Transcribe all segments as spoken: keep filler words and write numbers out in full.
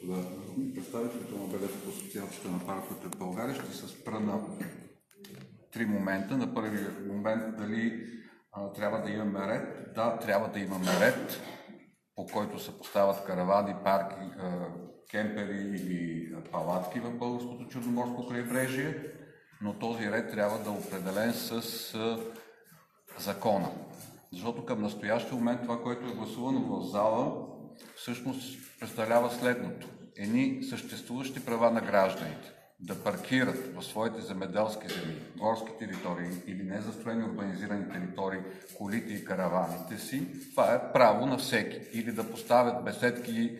господа народни представители, това бележка по Асоциацията на парковете в България. Ще се спра на три момента. На първи момент дали а, трябва да имаме ред. Да, трябва да имаме ред, по който се поставят каравани, парки, а, кемпери или палатки в българското Черноморско крайбрежие, но този ред трябва да е определен с а, закона. Защото към настоящия момент това, което е гласувано в зала, всъщност представлява следното. Едни съществуващи права на гражданите да паркират в своите земеделски земи, горски територии или незастроени урбанизирани територии колите и караваните си, това е право на всеки. Или да поставят беседки,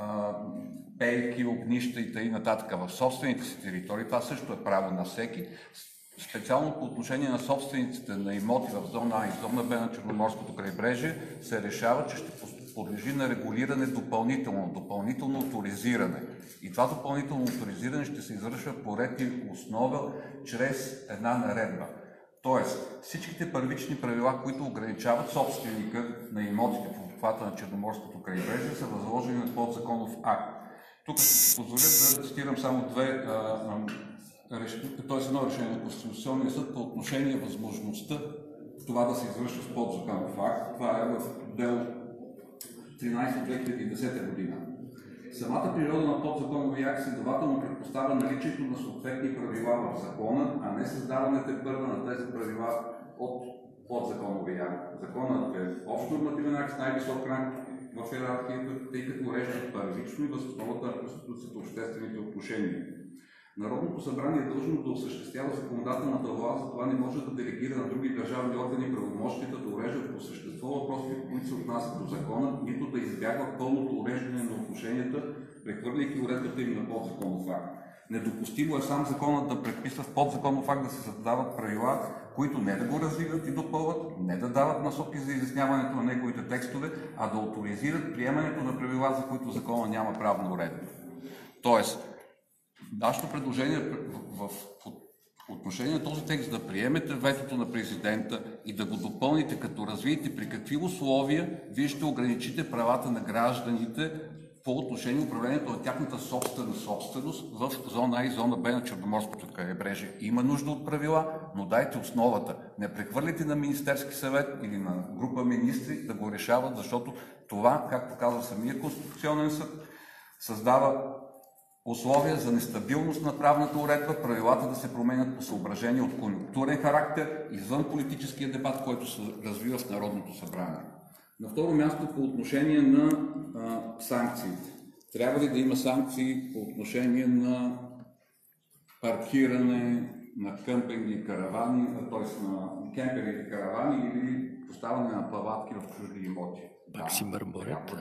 пейки, огнища и т.н. в собствените си територии, това също е право на всеки. Специално по отношение на собствениците на имоти в зона А и зона Б на Черноморското крайбрежие се решава, че ще подлежи на регулиране допълнително, допълнително авторизиране. И това допълнително авторизиране ще се извършва по ред и основа чрез една наредба. Тоест, всичките първични правила, които ограничават собственика на имотите в обхвата на Черноморското крайбрежие, са възложени на подзаконов акт. Тук ще си позволя да цитирам само две т.е. едно решение на Конституционния съд по отношение възможността това да се извършва с подзаконов акт. Това е в дело тринайсет от две хиляди и десета година. Самата природа на подзаконовия акт следователно предпоставя наличието на съответни правила в закона, а не създаването първа на тези правила от подзаконовия акт. Законът е общ нормативен акт с най-висок ранг в иерархията, тъй като урежда първично и въз основата на Конституцията обществените отношения. Народното събрание е длъжно да осъществява законодателната власт, затова не може да делегира на други държавни органи правомощията да уреждат по същество въпросите, които се отнасят до закона, нито да избягва пълното уреждане на отношенията, прехвърляйки уредбата им на подзаконов акт. Недопустимо е сам законът да предписва в подзаконов акт да се създават правила, които не да го развиват и допълват, не да дават насоки за изясняването на неговите текстове, а да авторизират приемането на правила, за които закона няма правна уредба. Тоест, нашето предложение в, в, в отношение на този текст да приемете ветото на президента и да го допълните, като развиете при какви условия вие ще ограничите правата на гражданите по отношение управлението на тяхната собствена собственост в зона А и зона Б на Черноморското крайбрежие. Има нужда от правила, но дайте основата. Не прехвърляйте на Министерски съвет или на група министри да го решават, защото това, както казва самия Конституционен съд, създава условия за нестабилност на правната уредба, правилата да се променят по съображения от конюнктурен характер, извън политическия дебат, който се развива в Народното събрание. На второ място по отношение на а, санкциите. Трябва ли да има санкции по отношение на паркиране на къмпинги и каравани, т.е. на кемпери или каравани или поставяне на плаватки в чужди имоти? Максим Арборет.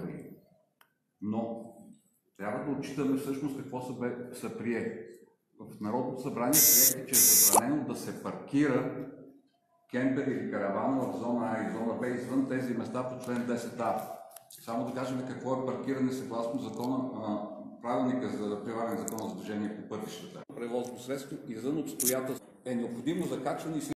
Но трябва да отчитаме всъщност какво са, бе, са прие. В Народното събрание приехте, че е забранено да се паркира кемпер или каравана в зона А и зона Б извън тези места по член десет А. Само да кажем какво е паркиране съгласно закона, а, правилника за прилагане на закона за движение по пътищата. Превозно средство извън обстоятелство е необходимо закачване и